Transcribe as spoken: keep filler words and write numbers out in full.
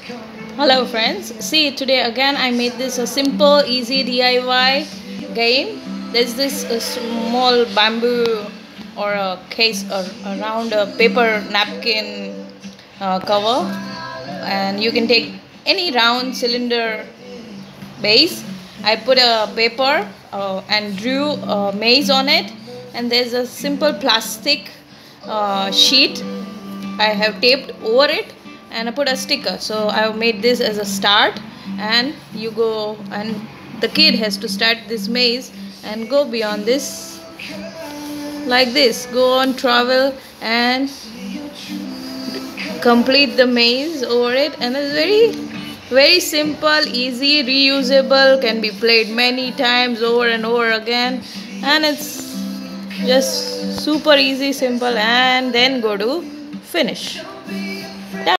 Hello friends, see today again I made this a simple easy D I Y game. There's this a small bamboo or a case or around a paper napkin uh, cover, and you can take any round cylinder base. I put a paper uh, and drew a maze on it, and there's a simple plastic uh, sheet I have taped over it, and I put a sticker. So I have made this as a start, and you go and the kid has to start this maze and go beyond this like this. Go on travel and complete the maze over it, and it's very very simple, easy, reusable, can be played many times over and over again, and it's just super easy, simple, and then go to finish.